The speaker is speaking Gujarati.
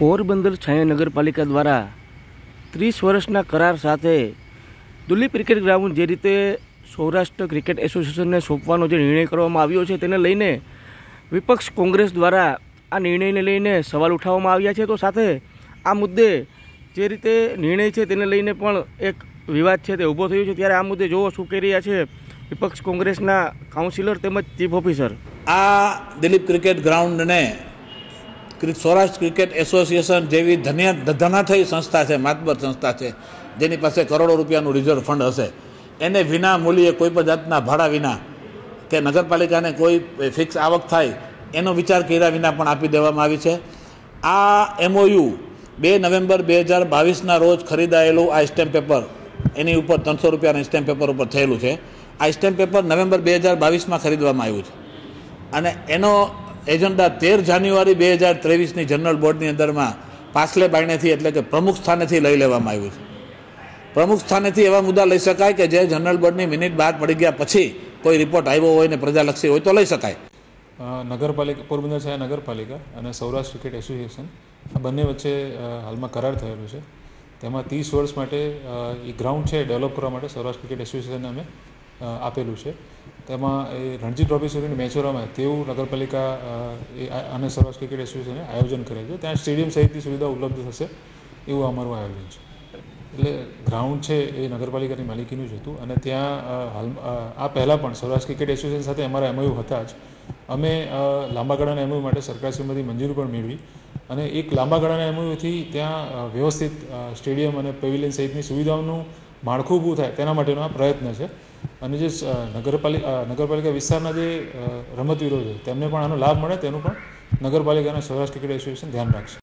પોરબંદર છાયા નગરપાલિકા દ્વારા 30 વર્ષના કરાર સાથે દુલીપ ક્રિકેટ ગ્રાઉન્ડ જે રીતે સૌરાષ્ટ્ર ક્રિકેટ એસોસિએશનને સોંપવાનો જે નિર્ણય કરવામાં આવ્યો છે તેને લઈને વિપક્ષ કોંગ્રેસ દ્વારા આ નિર્ણયને લઈને સવાલ ઉઠાવવામાં આવ્યા છે। તો સાથે આ મુદ્દે જે રીતે નિર્ણય છે તેને લઈને પણ એક વિવાદ છે તે ઊભો થયો છે। ત્યારે આ મુદ્દે જોવો શું કહી રહ્યા છે વિપક્ષ કોંગ્રેસના કાઉન્સિલર તેમજ ચીફ ઓફિસર। આ દિલીપ ક્રિકેટ ગ્રાઉન્ડને સૌરાષ્ટ્ર ક્રિકેટ એસોસિએશન જેવી ધનાથઈ સંસ્થા છે, માતબર સંસ્થા છે, જેની પાસે કરોડો રૂપિયાનું રિઝર્વ ફંડ હશે, એને વિના મૂલ્યે કોઈ પણ જાતના ભાડા વિના કે નગરપાલિકાને કોઈ ફિક્સ આવક થાય એનો વિચાર કર્યા વિના પણ આપી દેવામાં આવી છે। આ MOU 2 નવેમ્બર 2022ના રોજ ખરીદાયેલું આ સ્ટેમ્પ પેપર, એની ઉપર 300 રૂપિયાના સ્ટેમ્પ પેપર ઉપર થયેલું છે। આ સ્ટેમ્પ પેપર નવેમ્બર 2022માં ખરીદવામાં આવ્યું છે અને એનો એજન્ડા 13 જાન્યુઆરી 2023ની જનરલ બોર્ડની અંદરમાં પાછલે બાયણેથી એટલે કે પ્રમુખ સ્થાનેથી લઈ લેવામાં આવ્યું છે। પ્રમુખ સ્થાનેથી એવા મુદ્દા લઈ શકાય કે જે જનરલ બોર્ડની મિનિટ બહાર પડી ગયા પછી કોઈ રિપોર્ટ આવ્યો હોય ને પ્રજાલક્ષી હોય તો લઈ શકાય। નગરપાલિકા, પોરબંદર છાયા નગરપાલિકા અને સૌરાષ્ટ્ર ક્રિકેટ એસોસિએશન આ બંને વચ્ચે હાલમાં કરાર થયેલો છે। તેમાં 30 વર્ષ માટે એ ગ્રાઉન્ડ છે ડેવલપ કરવા માટે સૌરાષ્ટ્ર ક્રિકેટ એસોસિએશનને અમે આપેલું છે। તેમાં એ રણજી ટ્રોફી સુધીની મેચો રમાય તેવું નગરપાલિકા અને સૌરાષ્ટ્ર ક્રિકેટ એસોસિએશને આયોજન કરે છે। ત્યાં સ્ટેડિયમ સહિતની સુવિધા ઉપલબ્ધ થશે એવું અમારું આયોજન છે। એટલે ગ્રાઉન્ડ છે એ નગરપાલિકાની માલિકીનું જ હતું અને ત્યાં હાલ આ પહેલાં પણ સૌરાષ્ટ્ર ક્રિકેટ એસોસિએશન સાથે અમારા MOU હતા જ। અમે લાંબા ગાળાના MOU માટે સરકારશ્રીમાંથી મંજૂરી પણ મેળવી અને એક લાંબા ગાળાના MOUથી ત્યાં વ્યવસ્થિત સ્ટેડિયમ અને પેવિલિયન સહિતની સુવિધાઓનું માળખું ઊભું થાય તેના માટેનો આ પ્રયત્ન છે। અને જે નગરપાલિકા વિસ્તારના જે રમતવીરો છે તેમને પણ આનો લાભ મળે તેનું પણ નગરપાલિકા અને સૌરાષ્ટ્ર ક્રિકેટ એસોસિએશન ધ્યાન રાખશે।